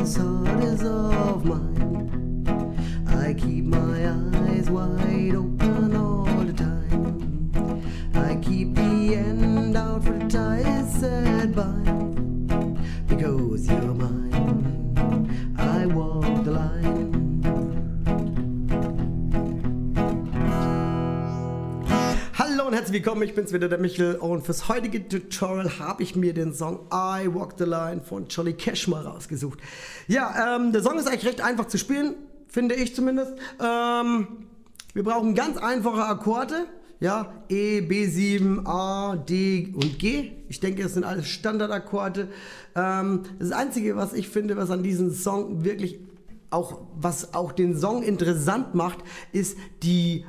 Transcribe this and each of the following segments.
this heart is of mine. I keep my eyes wide open all the time. I keep the end out for the tide said by. Because you're mine, I walk the line. Hallo und herzlich willkommen, ich bin's wieder, der Michel, und fürs heutige Tutorial habe ich mir den Song I Walk the Line von Johnny Cash mal rausgesucht. Ja, der Song ist eigentlich recht einfach zu spielen, finde ich zumindest. Wir brauchen ganz einfache Akkorde. Ja, E, B7, A, D und G. Ich denke, das sind alles Standardakkorde. Das Einzige, was ich finde, was an diesem Song wirklich was auch den Song interessant macht, ist die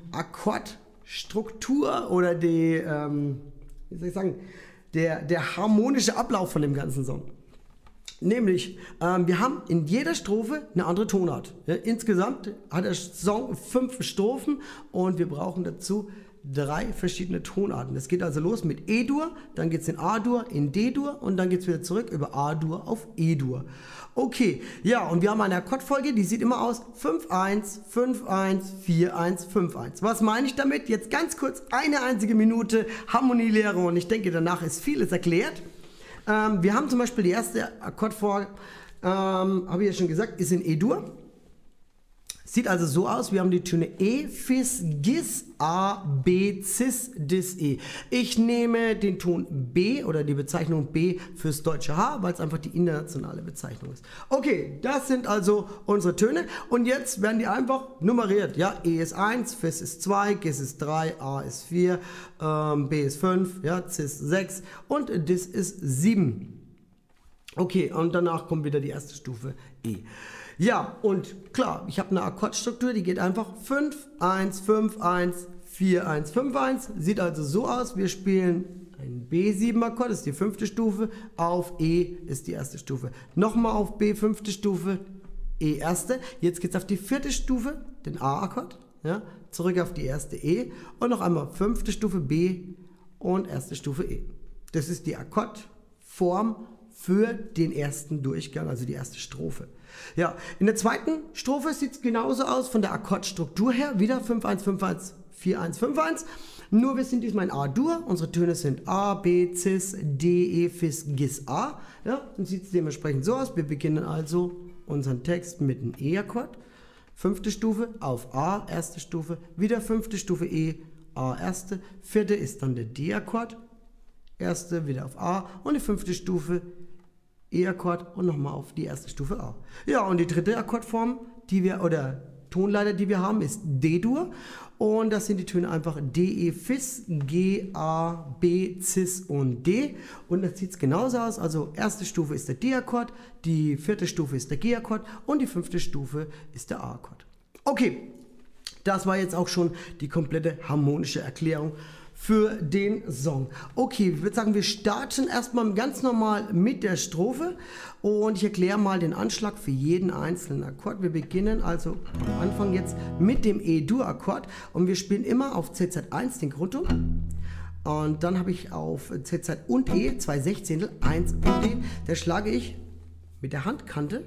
Akkordstruktur oder die, wie soll ich sagen, der harmonische Ablauf von dem ganzen Song. Nämlich, wir haben in jeder Strophe eine andere Tonart. Ja, insgesamt hat der Song 5 Strophen und wir brauchen dazu 3 verschiedene Tonarten. Das geht also los mit E-Dur, dann geht es in A-Dur, in D-Dur und dann geht es wieder zurück über A-Dur auf E-Dur. Okay, ja, und wir haben eine Akkordfolge, die sieht immer aus 5-1, 5-1, 4-1, 5-1. Was meine ich damit? Jetzt ganz kurz eine einzige Minute Harmonielehre und ich denke, danach ist vieles erklärt. Wir haben zum Beispiel die erste Akkordfolge, habe ich ja schon gesagt, ist in E-Dur. Sieht also so aus, wir haben die Töne E, Fis, Gis, A, B, Cis, Dis, E. Ich nehme den Ton B oder die Bezeichnung B fürs deutsche H, weil es einfach die internationale Bezeichnung ist. Okay, das sind also unsere Töne und jetzt werden die einfach nummeriert. Ja, E ist 1, Fis ist 2, Gis ist 3, A ist 4, B ist 5, ja, Cis 6 und Dis ist 7. Okay, und danach kommt wieder die erste Stufe E. Ja, und klar, ich habe eine Akkordstruktur, die geht einfach 5, 1, 5, 1, 4, 1, 5, 1. Sieht also so aus, wir spielen einen B7-Akkord, das ist die 5. Stufe, auf E ist die 1. Stufe. Nochmal auf B, 5. Stufe, E 1. Jetzt geht es auf die 4. Stufe, den A-Akkord, ja, zurück auf die 1. E und noch einmal 5. Stufe B und 1. Stufe E. Das ist die Akkordform für den ersten Durchgang, also die erste Strophe. Ja, in der zweiten Strophe sieht es genauso aus von der Akkordstruktur her, wieder 5, 1, 5, 1, 4, 1, 5, 1. Nur wir sind diesmal in A-Dur, unsere Töne sind A, B, Cis, D, E, Fis, Gis, A. Ja, dann sieht es dementsprechend so aus. Wir beginnen also unseren Text mit einem E-Akkord, 5. Stufe auf A, 1. Stufe, wieder 5. Stufe E, A, 1. 4. ist dann der D-Akkord, 1. wieder auf A und die 5. Stufe E-Akkord und nochmal auf die 1. Stufe A. Ja, und die dritte Akkordform, oder Tonleiter, die wir haben, ist D-Dur. Und das sind die Töne einfach D, E, Fis, G, A, B, Cis und D. Und das sieht genauso aus. Also 1. Stufe ist der D-Akkord, die 4. Stufe ist der G-Akkord und die 5. Stufe ist der A-Akkord. Okay, das war jetzt auch schon die komplette harmonische Erklärung für den Song. Okay, ich würde sagen, wir starten erstmal ganz normal mit der Strophe und ich erkläre mal den Anschlag für jeden einzelnen Akkord. Wir beginnen also am Anfang jetzt mit dem E-Dur-Akkord und wir spielen immer auf CZ1 den Grundton und dann habe ich auf CZ und E 2 Sechzehntel, 1 und E, da schlage ich mit der Handkante,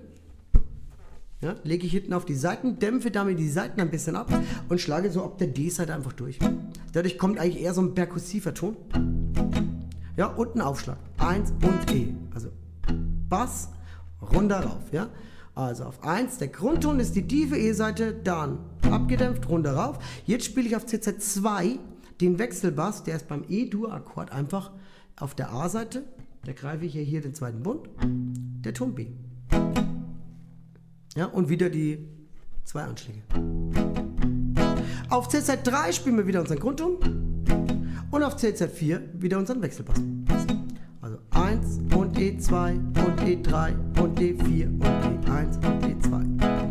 ja, lege ich hinten auf die Seiten, dämpfe damit die Seiten ein bisschen ab und schlage so ab der D-Seite einfach durch. Dadurch kommt eigentlich eher so ein perkussiver Ton. Ja, und ein Aufschlag. 1 und E. Also Bass, runter rauf. Ja? Also auf 1, der Grundton ist die tiefe E-Seite, dann abgedämpft, runter rauf. Jetzt spiele ich auf CZ2 den Wechselbass, der ist beim E-Dur-Akkord einfach auf der A-Seite. Da greife ich hier den zweiten Bund, der Ton B. Ja, und wieder die 2 Anschläge. Auf CZ3 spielen wir wieder unseren Grundton und auf CZ4 wieder unseren Wechselbass. Also 1 und E2 und E3 und E4 und E1 und E2.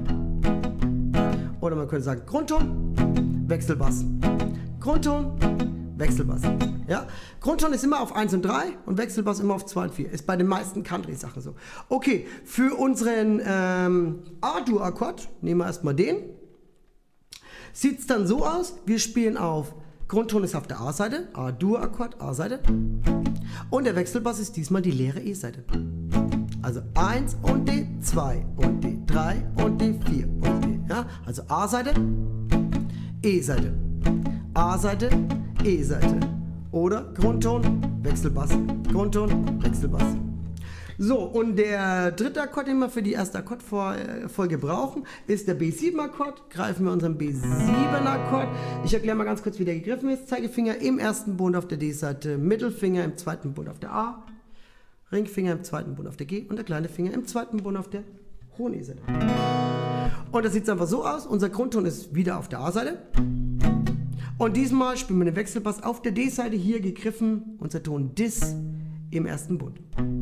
Oder man könnte sagen Grundton, Wechselbass, Grundton, Wechselbass. Ja? Grundton ist immer auf 1 und 3 und Wechselbass immer auf 2 und 4. Ist bei den meisten Country-Sachen so. Okay, für unseren A-Dur-Akkord nehmen wir erstmal den. Sieht es dann so aus, wir spielen auf, Grundton ist auf der A-Seite, A-Dur-Akkord, A-Seite. Und der Wechselbass ist diesmal die leere E-Seite. Also 1 und D2 und D3 und D4 und D. Ja? Also A-Seite, E-Seite, A-Seite, E-Seite. Oder Grundton, Wechselbass, Grundton, Wechselbass. So, und der dritte Akkord, den wir für die erste Akkordfolge brauchen, ist der B7-Akkord. Greifen wir unseren B7-Akkord. Ich erkläre mal ganz kurz, wie der gegriffen ist. Zeigefinger im ersten Bund auf der D-Seite, Mittelfinger im zweiten Bund auf der A, Ringfinger im zweiten Bund auf der G und der kleine Finger im zweiten Bund auf der hohen E-Seite. Und das sieht einfach so aus. Unser Grundton ist wieder auf der A-Seite. Und diesmal spielen wir den Wechselbass auf der D-Seite, hier gegriffen, unser Ton Dis im ersten Bund.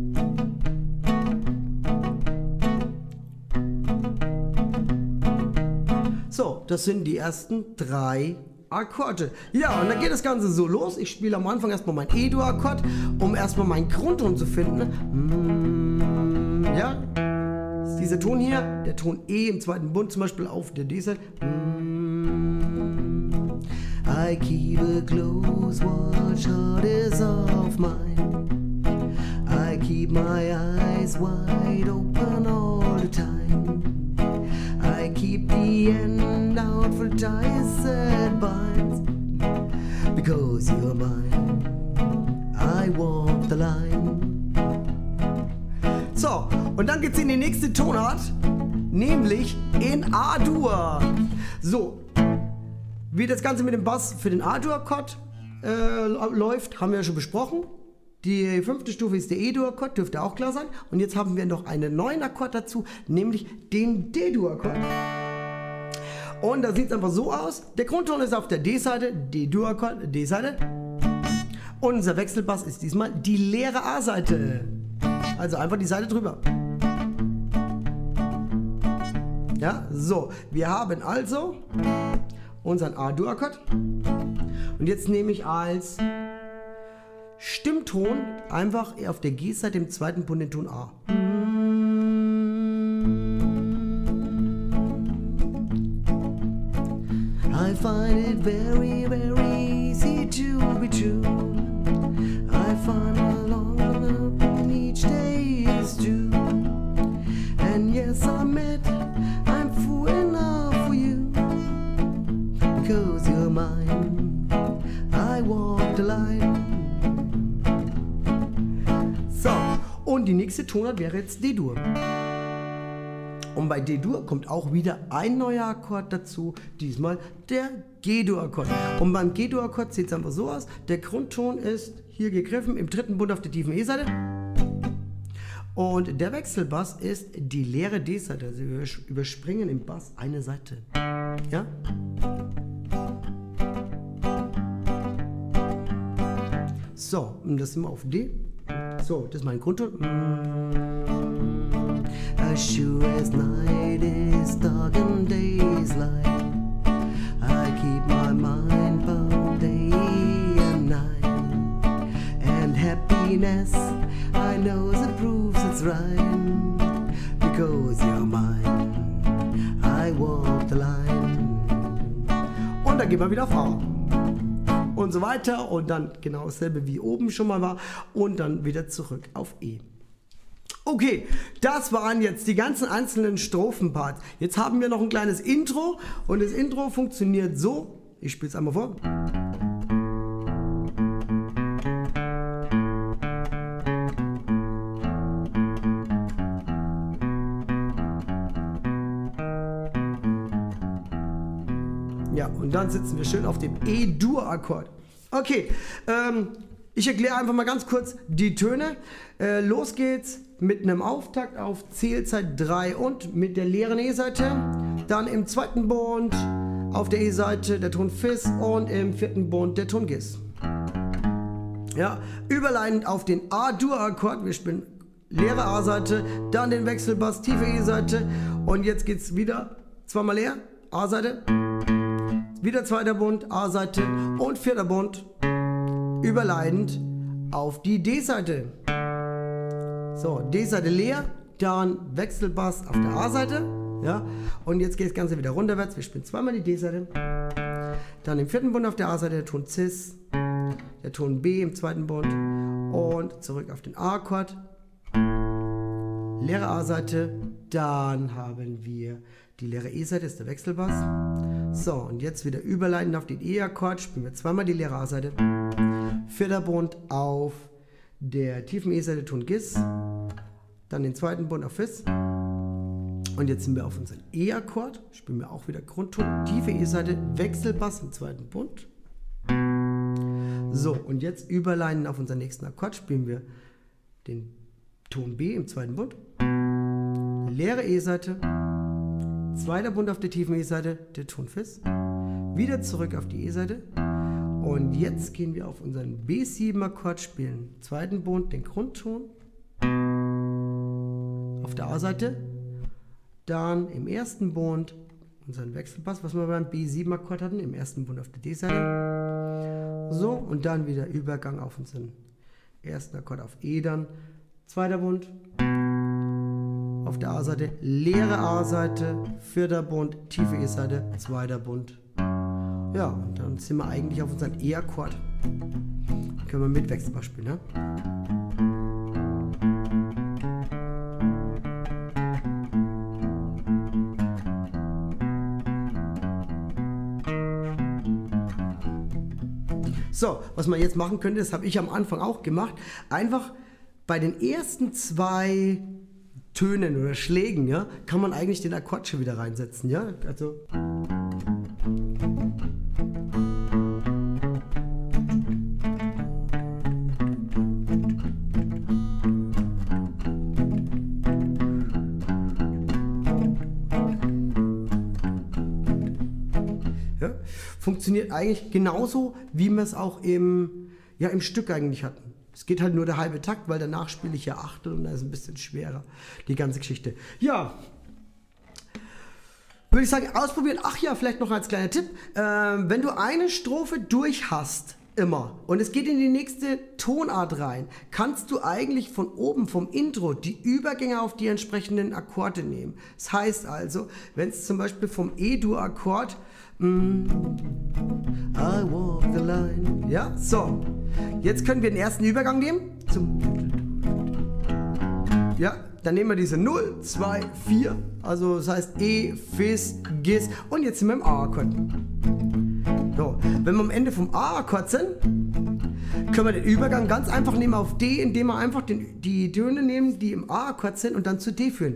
So, das sind die ersten 3 Akkorde. Ja, und dann geht das Ganze so los. Ich spiele am Anfang erstmal mein E-Dur-Akkord, um erstmal meinen Grundton zu finden. Ja, das ist dieser Ton hier, der Ton E im zweiten Bund, zum Beispiel auf der D-Seite. I keep a close watch, heart is of mine. I keep my eyes wide open all the time. I keep the end out for ties that binds. Because you're mine, I walk the line. So, und dann geht's in die nächste Tonart, nämlich in A-Dur. So, wie das Ganze mit dem Bass für den A-Dur-Akkord läuft, haben wir ja schon besprochen. Die 5. Stufe ist der E-Dur-Akkord, dürfte auch klar sein. Und jetzt haben wir noch einen neuen Akkord dazu, nämlich den D-Dur-Akkord. Und da sieht es einfach so aus. Der Grundton ist auf der D-Seite, D-Dur-Akkord, D-Seite. Und unser Wechselbass ist diesmal die leere A-Seite. Also einfach die Seite drüber. Ja, so. Wir haben also unseren A-Dur-Akkord. Und jetzt nehme ich als Stimmton einfach auf der G-Seite im zweiten Bund den Ton A. I find it very, very easy to be true. I find along each day is due. And yes, I admit I'm fool enough for you. Because you're mine, I walk the line. So, und die nächste Tonart wäre jetzt D-Dur. Und bei D-Dur kommt auch wieder ein neuer Akkord dazu, diesmal der G-Dur-Akkord. Und beim G-Dur-Akkord sieht es einfach so aus, der Grundton ist hier gegriffen im dritten Bund auf der tiefen E-Seite. Und der Wechselbass ist die leere D-Seite, also wir überspringen im Bass eine Seite. Ja? So, und das sind wir auf D. So, das ist mein Grundton. As sure as night is dark and day is light, I keep my mind bound day and night. And happiness, I know it proves it's right. Because you're mine, I walk the line. Und dann gehen wir wieder auf A. Und so weiter und dann genau dasselbe wie oben schon mal war und dann wieder zurück auf E. Okay, das waren jetzt die ganzen einzelnen Strophenparts. Jetzt haben wir noch ein kleines Intro und das Intro funktioniert so. Ich spiele es einmal vor. Ja, und dann sitzen wir schön auf dem E-Dur-Akkord. Okay, ich erkläre einfach mal ganz kurz die Töne. Los geht's mit einem Auftakt auf Zählzeit 3 und mit der leeren E-Seite. Dann im zweiten Bund auf der E-Seite der Ton Fis und im vierten Bund der Ton Gis. Ja, überleitend auf den A-Dur-Akkord. Wir spielen leere A-Seite, dann den Wechselbass, tiefe E-Seite und jetzt geht's wieder zweimal leer, A-Seite. Wieder zweiter Bund, A-Seite und vierter Bund, überleitend auf die D-Seite. So, D-Seite leer, dann Wechselbass auf der A-Seite. Ja, und jetzt geht das Ganze wieder runterwärts. Wir spielen zweimal die D-Seite. Dann im vierten Bund auf der A-Seite der Ton Cis, der Ton B im zweiten Bund und zurück auf den A-Akkord. leere A-Seite, dann haben wir die leere E-Seite, ist der Wechselbass. So, und jetzt wieder überleiten auf den E-Akkord, spielen wir zweimal die leere A-Seite, vierter Bund auf der tiefen E-Seite, Ton Gis, dann den zweiten Bund auf Fis. Und jetzt sind wir auf unseren E-Akkord, spielen wir auch wieder Grundton, tiefe E-Seite, Wechselbass im zweiten Bund. So, und jetzt überleiten auf unseren nächsten Akkord, spielen wir den Ton B im zweiten Bund, leere E-Seite, zweiter Bund auf der tiefen E-Seite, der Ton Fis, wieder zurück auf die E-Seite und jetzt gehen wir auf unseren B7-Akkord, spielen zweiten Bund, den Grundton auf der A-Seite, dann im ersten Bund unseren Wechselbass, was wir beim B7-Akkord hatten, im ersten Bund auf der D-Seite, so und dann wieder Übergang auf unseren ersten Akkord auf E, dann zweiter Bund auf der A-Seite, leere A-Seite, vierter Bund, tiefe E-Seite, zweiter Bund. Ja, und dann sind wir eigentlich auf unseren E-Akkord. Können wir mit Wechselbass spielen, ne? So, was man jetzt machen könnte, das habe ich am Anfang auch gemacht, einfach bei den ersten zwei Tönen oder Schlägen, ja, kann man eigentlich den Akkord schon wieder reinsetzen, ja, also. Ja, funktioniert eigentlich genauso, wie wir es auch im Stück eigentlich hatten. Es geht halt nur der halbe Takt, weil danach spiele ich ja Achtel und da ist ein bisschen schwerer, die ganze Geschichte. Ja, würde ich sagen, ausprobieren. Ach ja, vielleicht noch als kleiner Tipp. Wenn du eine Strophe durch hast, immer, und es geht in die nächste Tonart rein, kannst du eigentlich von oben, vom Intro, die Übergänge auf die entsprechenden Akkorde nehmen. Das heißt also, wenn es zum Beispiel vom E-Dur-Akkord I walk the line. Ja, so. Jetzt können wir den ersten Übergang nehmen. Ja, dann nehmen wir diese 0, 2, 4. Also das heißt E, Fis, Gis. Und jetzt sind wir im A-Akkord. So, wenn wir am Ende vom A-Akkord sind, können wir den Übergang ganz einfach nehmen auf D, indem wir einfach die Töne nehmen, die im A-Akkord sind und dann zu D führen.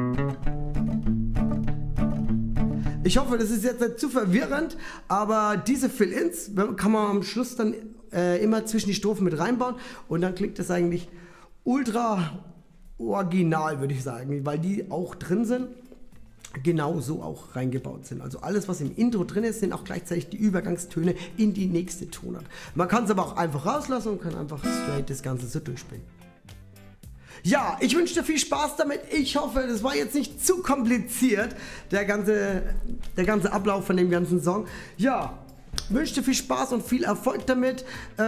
Ich hoffe, das ist jetzt nicht zu verwirrend, aber diese Fill-Ins kann man am Schluss dann immer zwischen die Strophen mit reinbauen und dann klingt das eigentlich ultra original, würde ich sagen, weil die auch drin sind, genau so auch reingebaut sind. Also alles, was im Intro drin ist, sind auch gleichzeitig die Übergangstöne in die nächste Tonart. Man kann es aber auch einfach rauslassen und kann einfach straight das Ganze so durchspielen. Ja, ich wünsche dir viel Spaß damit. Ich hoffe, das war jetzt nicht zu kompliziert, der ganze Ablauf von dem ganzen Song. Ja, wünsche dir viel Spaß und viel Erfolg damit.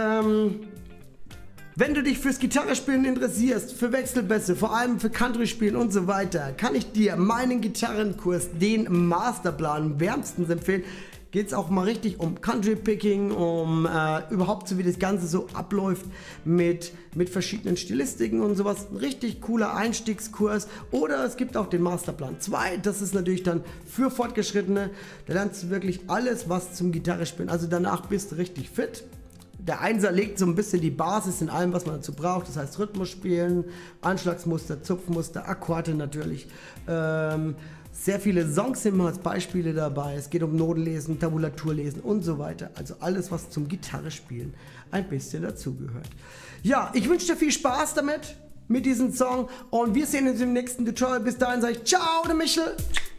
Wenn du dich fürs Gitarrespielen interessierst, für Wechselbässe, vor allem für Country-Spielen und so weiter, kann ich dir meinen Gitarrenkurs, den Masterplan, wärmstens empfehlen. Geht es auch mal richtig um Country-Picking, um überhaupt so wie das Ganze so abläuft mit verschiedenen Stilistiken und sowas. Ein richtig cooler Einstiegskurs. Oder es gibt auch den Masterplan 2, das ist natürlich dann für Fortgeschrittene. Da lernst du wirklich alles, was zum Gitarrespielen. Also danach bist du richtig fit. Der Einser legt so ein bisschen die Basis in allem, was man dazu braucht. Das heißt Rhythmus spielen, Anschlagsmuster, Zupfmuster, Akkorde natürlich. Sehr viele Songs sind als Beispiele dabei. Es geht um Notenlesen, Tabulaturlesen und so weiter. Also alles, was zum Gitarrespielen ein bisschen dazugehört. Ja, ich wünsche dir viel Spaß damit, mit diesem Song. Und wir sehen uns im nächsten Tutorial. Bis dahin sage ich ciao, der Michel.